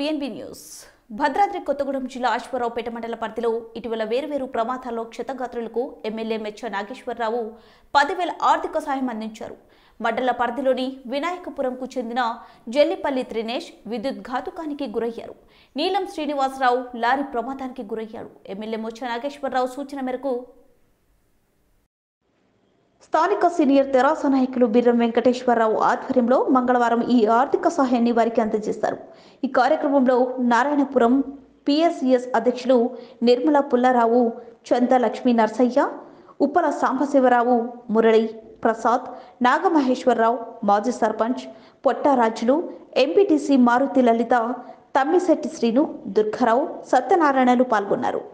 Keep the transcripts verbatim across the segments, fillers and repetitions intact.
DNB news. Bhadradri Kothagudem జిల్లా అశ్వారావుపేట మండల పరిధిలో ఇటీవల వేరువేరు ప్రమాదాల్లో క్షతగాత్రులకు ఎమ్మెల్యే మెచ్చ నాగేశ్వరరావు పదివేల ఆర్థిక సాయం అందించారు. మండల పరిధిలోని వినాయకపురంకు చెందిన జల్లిపల్లి త్రినేష్ విద్యుత్ ఘాతుకానికి గురయ్యారు. నీలం శ్రీనివాసరావు లారీ ప్రమాదానికి గురయ్యాడు. ఎమ్మెల్యే మెచ్చ నాగేశ్వరరావు సూచన మేరకు స్థానిక సీనియర్ తెరాస నాయకులు బిర్రం వెంకటేశ్వరరావు ఆధ్వర్యంలో మంగళవారం ఈ ఆర్థిక సహాయాన్ని వారికి అందజేశారు. ఈ కార్యక్రమంలో నారాయణపురం పిఎస్సిఎస్ అధ్యక్షులు నిర్మల పుల్లారావు, చంద లక్ష్మీ నర్సయ్య, ఉప్పల సాంబశివరావు, మురళి ప్రసాద్, నాగమహేశ్వరరావు, మాజీ సర్పంచ్ పొట్టారాజులు, ఎంపీటీసీ మారుతి లలిత, తమ్మిశెట్టి శ్రీను, దుర్గారావు, సత్యనారాయణలు పాల్గొన్నారు.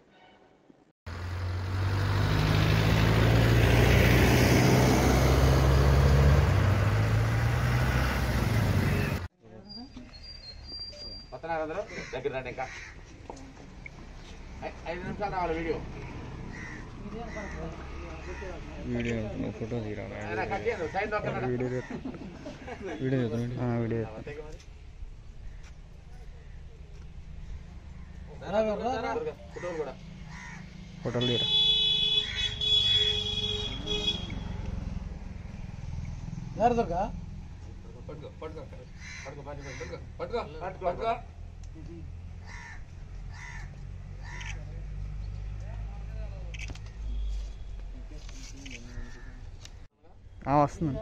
దగ్గర రండి. ఇంకా ఐదు నిమిషాలు రావాలి. వీడియో వీడియో ఫోటో తీరా వీడియో వీడియో వీడియో ఫోటోలు తీరా పట్టుకో పట్టుకో పట్టుకో పట్టుకో పట్టుకో పట్టుకో పట్టుకో వస్తుంది.